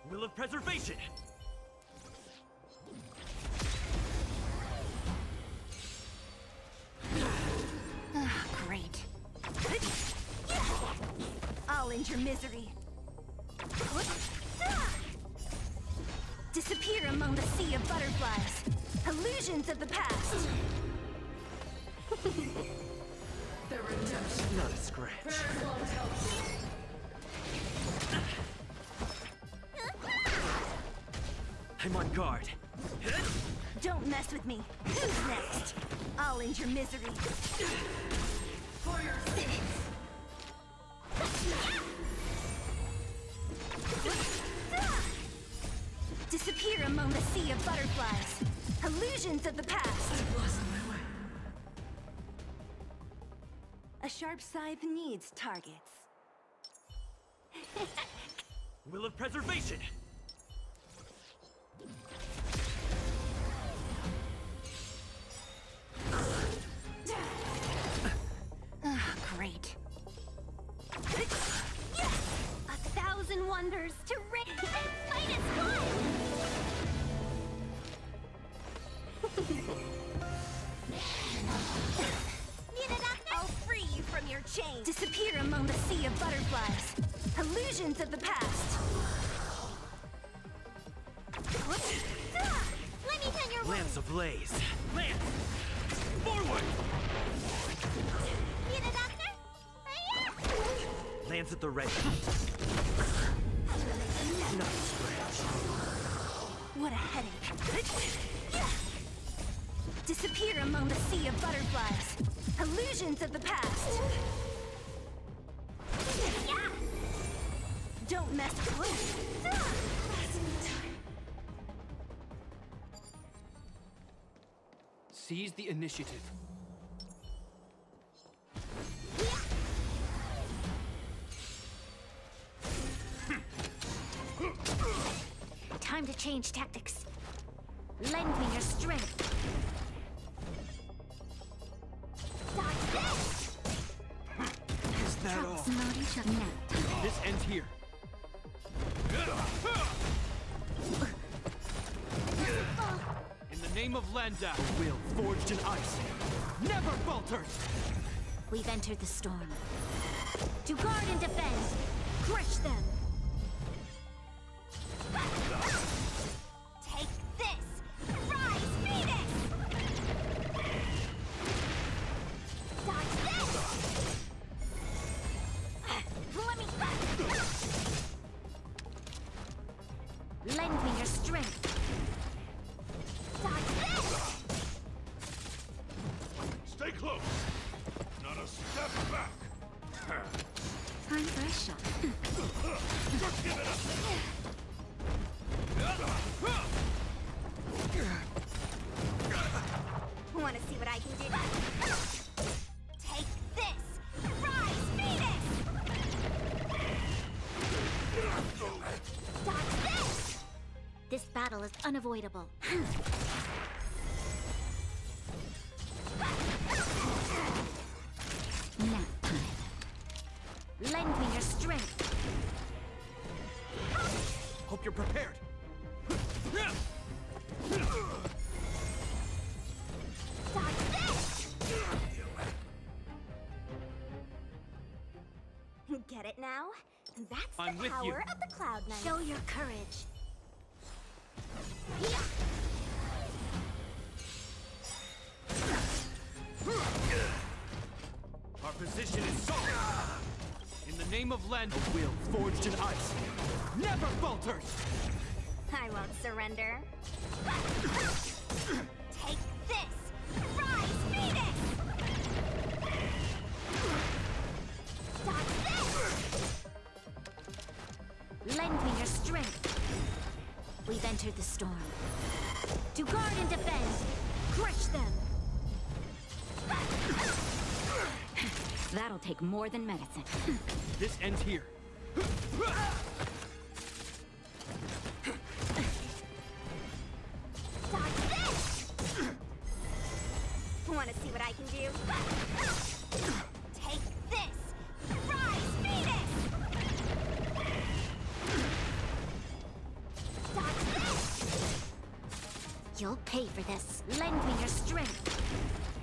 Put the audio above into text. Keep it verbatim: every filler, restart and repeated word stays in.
Will of Preservation! Ah, great. I'll end your misery. Disappear among the sea of butterflies. Illusions of the past. The redemption. Not a scratch. Very well dealt. I'm on guard. Don't mess with me. Who's next? I'll end your misery. For your sins. Disappear among the sea of butterflies. Illusions of the past. Blossom my way. A sharp scythe needs targets. Will of Preservation! Ah, great. A thousand wonders to ring and fight as one! I'll free you from your chains. Disappear among the sea of butterflies. Illusions of the past. Let me turn your Lance ablaze! Lance! Forward! Need a doctor? Lance at the ready. Not a scratch. What a headache. Disappear among the sea of butterflies. Illusions of the past. Don't mess with Seize the initiative. Time to change tactics. Lend me your strength. Dodge this! Is that all? Not each other now. This ends here. In the name of Landau, will forged in ice never falters! We've entered the storm. To guard and defend, crush them! Take this! Rise, Phoenix! Dodge this! Let me... Lend me your strength! Dodge this! Stay close! Not a step back! Time for a shot. Give it up! Want to see what I can do? Take this! Rise, Phoenix! Dodge this! This battle is unavoidable. Nap time. Lend me your strength. Hope you're prepared. Dodge this! Get it now? That's I'm the with power you. of the Cloud Knight. Show your courage. Our position is solid. In the name of Landau, will forged in ice never falters! I won't surrender. Take this! Rise, Phoenix! Dodge this! Lend me your strength. We've entered the storm. To guard and defend, crush them! That'll take more than medicine. This ends here. Dodge this! Want to see what I can do? Take this! Rise, Phoenix! You'll pay for this. Lend me your strength.